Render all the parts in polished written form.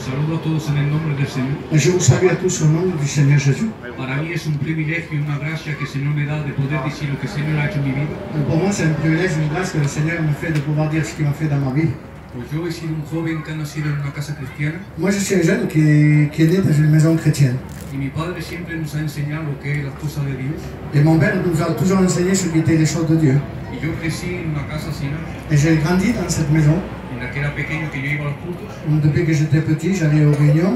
Os saludo a todos en el nombre del Señor. Et je vous salue à tous au nom du Seigneur Jésus. Para mí es un privilegio y una gracia que el Señor me da de poder decir lo que el Señor ha hecho en mi vida. Pour moi, c'est un privilège, une grâce que le Seigneur me fait de pouvoir dire ce qu'il m'a fait dans ma vie. Pues yo he sido un joven que ha nacido en una casa cristiana Moi, je suis un jeune qui est né dans une maison chrétienne. y mi padre siempre nos ha enseñado lo que es las cosas de Dios. Et mon père nous a toujours enseigné ce qui était les choses de Dieu. Y yo crecí en una casa así, Et j'ai grandi dans cette maison. en la que era pequeño, que yo iba a los cultos. Depuis que j'étais petit, j'allais aux réunions.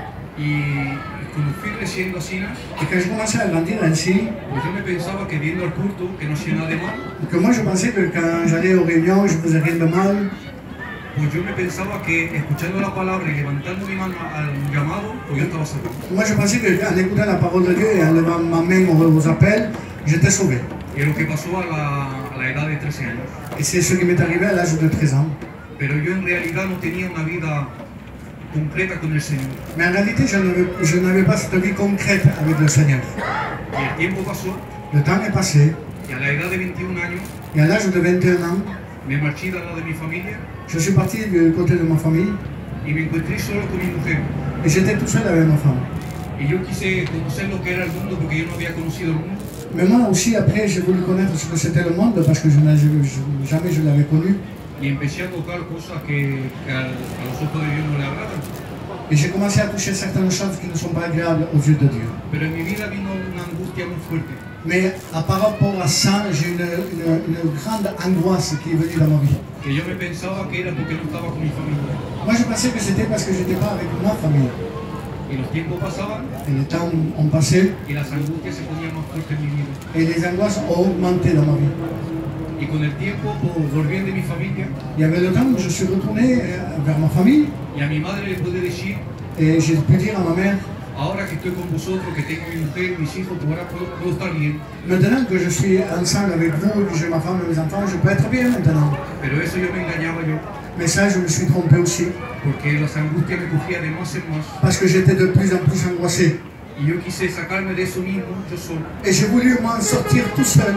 Y cuando fui creciendo así, Et quand je commençais à grandir ainsi, pues yo me pensaba que viendo al culto, que no hacía nada de mal, que moi je pensais que quand j'allais aux réunions, je faisais rien de mal. pues yo me pensaba que escuchando la palabra y levantando mi mano al llamado, pues yo estaba salvado. Moi je pensais qu'en écoutant la parole de Dieu et en levant ma main aux appels, j'étais sauvé. Y es lo que pasó a la edad de 13 años. Et c'est ce qui m'est arrivé à l'âge de 13 ans. Pero yo en realidad no tenía una vida concreta con el Señor. Mais en réalité, je n'avais pas cette vie concrète avec le Seigneur. Y el tiempo pasó, Le temps est passé, y a la edad de 21 años et à l'âge de 21 ans, me marché de lado de mi familia je suis parti du côté de ma famille y me encontré solo con mi mujer. et j'étais tout seul avec ma femme. Y yo quise conocer lo que era el mundo porque yo no había conocido el mundo. Mais moi aussi, après, j'ai voulu connaître ce que c'était le monde parce que jamais je l'avais connu. Y empecé a tocar cosas que a los ojos de Dios no le agradan. Et j'ai commencé à toucher certaines choses qui ne sont pas agréables aux yeux de Dieu. Pero en mi vida vino una angustia muy fuerte. Mais par rapport à ça, j'ai une grande angoisse qui est venue dans ma vie. Que yo me pensaba que era porque no estaba con mi familia. Moi, je pensais que c'était parce que je n'étais pas avec ma famille. Y los tiempos pasaban Et les temps ont passé y las angustias se ponían más fuertes en mi vida. et les angoisses ont augmenté dans ma vie. Y con el tiempo pues, volví de mi familia Il y avait le temps où je suis retourné vers ma famille y a mi madre le pude decir, et j'ai pu dire à ma mère, ahora que estoy con vosotros, que tengo mi mujer, mis hijos, pues ahora puedo estar bien. maintenant que je suis ensemble avec vous et que j'ai ma femme et mes enfants, je peux être bien maintenant. Pero eso yo me engañaba yo, Mais ça, je me suis trompé aussi porque las angustias me cogían de más en más. parce que j'étais de plus en plus angoissé. Y yo quise sacarme de eso mismo, yo solo. Et j'ai voulu m'en sortir tout seul.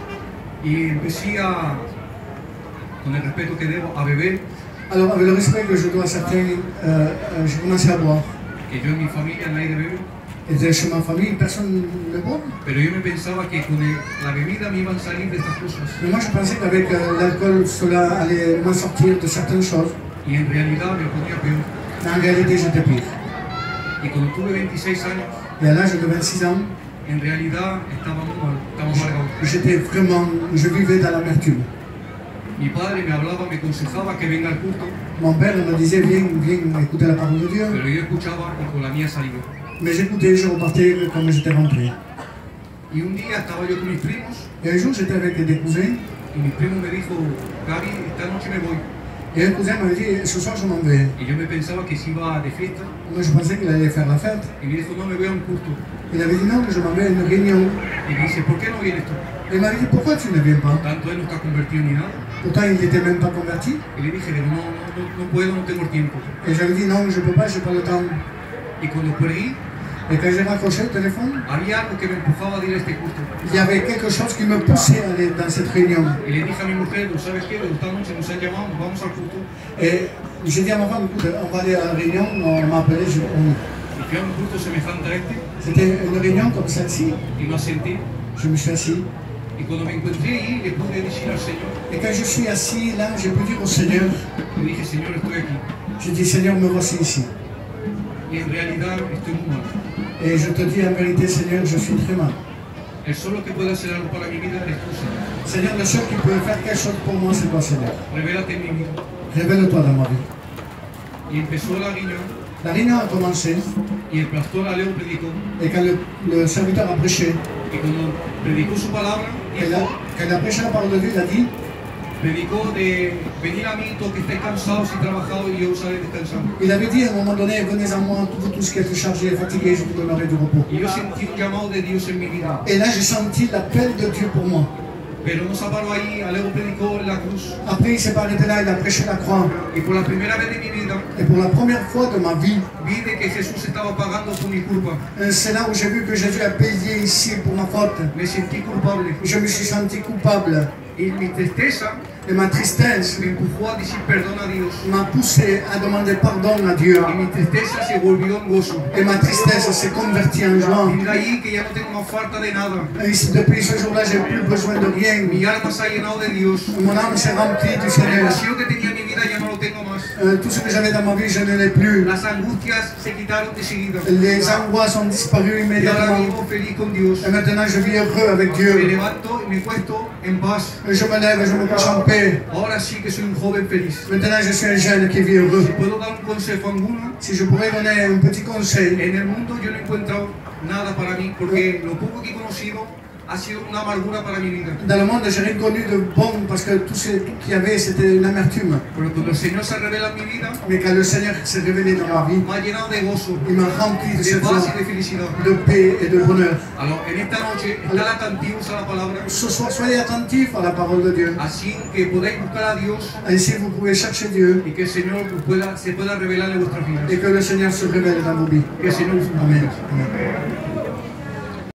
Y empecé a, con el respeto que debo, a beber, Alors, avec le respect que je dois à certains, j'ai commencé à boire. que yo en mi familia nadie bebe. Et chez ma famille, personne ne boit. Pero yo me pensaba que con la bebida me iban a salir de estas cosas. Mais moi, je pensais qu'avec l'alcool, cela allait m'en sortir de certaines choses. Y en realidad me ponía peor. Mais en réalité, j'étais pire. Y cuando tuve 26 años, Et à l'âge de 26 ans, en realidad estaba muy mal, estaba amargado. j'étais vraiment, je vivais dans l'amertume. Mi padre me hablaba, me aconsejaba que venga al culto, Mon père me disait, viens écouter la parole de Dieu. pero yo escuchaba y con la mía salía. Mais j'écoutais, je repartais comme j'étais rentré. Y un día estaba yo con mis primos Et un jour, j'étais avec des cousins. y mi primo me dijo, Gaby, esta noche me voy. Et un cousin m'avait dit, ce soir, je m'en vais. Y yo me pensaba que se iba de fiesta Moi, je pensais qu'il allait faire la fête. y me dijo, no, me voy a un culto. Il avait dit non, que je m'en vais à une réunion. Y me dice, ¿por qué no vienes tú? Et il m'avait dit, pourquoi tu ne viens pas? Tanto él no está convertido ni nada. Pourtant, il n'était même pas converti. Y le dije, no puedo, no tengo el tiempo. Et j'avais dit, non, je ne peux pas, je n'ai pas le temps. Y cuando perdí, Et quand j'ai raccroché le téléphone, había algo que me empujaba a ir a este culto. il y avait quelque chose qui me poussait à aller dans cette réunion. Y le dije a mi mujer, ¿sabes qué? Esta noche nos han llamado, vamos al culto. Et j'ai dit à ma femme, écoute, on va aller à la réunion, on m'a appelé, Y fui a un culto semejante a este C'était une réunion comme celle-ci. y me asenté. Je me suis assis. Y cuando me encontré ahí, le pude decir al Señor, Et quand je suis assis là, j'ai pu dire au Seigneur, le dije, Señor, estoy aquí. j'ai dit, Seigneur, me voici ici. Y en realidad estoy muy mal. Et je te dis en vérité, Seigneur, je suis très mal. El solo que puede hacer algo para mi vida es tú, Señor. Seigneur, le seul qui peut faire quelque chose pour moi, c'est toi, Seigneur. Revélate en mi vida. Révèle-toi dans ma vie. Y empezó la réunion La réunion a commencé, y el pastor Aleo predicó. et quand le serviteur a prêché, Y cuando predicó su palabra, quand il a prêché la parole de Dieu, il a dit, predicó de venir a mí todos que estáis cansados y trabajados y yo os haré descansar. il avait dit à un moment donné, venez à moi, vous tous qui êtes chargés et fatigués, je vous donnerai du repos. Y yo sentí un llamado de Dios en mi vida. Et là, j'ai senti l'appel de Dieu pour moi. Pero no se paró ahí, Aleo predicó en la cruz. Après, il s'est pas arrêté là, il a prêché la croix. Y por la primera vez de mi vida, Et pour la première fois de ma vie, vi de que Jesús estaba pagando por mi culpa. c'est là où j'ai vu que Jésus a payé ici pour ma faute. Me sentí culpable. Je me suis senti coupable. Y mi tristeza Et ma tristesse me empujó a decir perdón a Dios. m'a poussé à demander pardon à Dieu. Y mi tristeza se volvió en gozo. Et ma tristesse s'est convertie en joie. Y de ahí que ya no tengo más falta de nada. Et depuis ce jour-là, j'ai plus besoin de rien. Mi alma se ha llenado de Dios. Mon âme s'est remplie du El Seigneur. vacío que tenía en mi vida ya no lo tengo más. Tout ce que j'avais dans ma vie, je ne l'ai plus. Las angustias se quitaron de seguida. Les angoisses ont disparu Y ahora immédiatement. vivo feliz con Dios. Et maintenant, je vis heureux avec Me Dieu. levanto y me cuesto en paz. Je me lève et je me couche en paix. Ahora sí que soy un joven feliz. Maintenant, je suis un jeune qui vit heureux. Si puedo dar un consejo a alguno, Si je pourrais donner un petit conseil, en el mundo yo no he encontrado nada para mí, porque lo poco que he conocido ha sido una amargura para mi vida. dans le monde, j'ai rien connu de bon parce que tout ce qu'il y avait, c'était une amertume. Pero cuando el Señor se revela en mi vida, Mais quand le Seigneur s'est révélé dans ma vie, me ha llenado de gozo, il m'a rempli de de cette paz joie, y de felicidad. de paix et de bonheur. Alors, en esta noche, estar atentivos a la palabra, Ce soir, soyez attentifs à la parole de Dieu. así que podáis buscar a Dios Ainsi, vous pouvez chercher Dieu y que el Señor se pueda revelar en vuestras et vidas. que le Seigneur se révèle dans vos vies. Que el Señor os Amen. bendiga. Amen.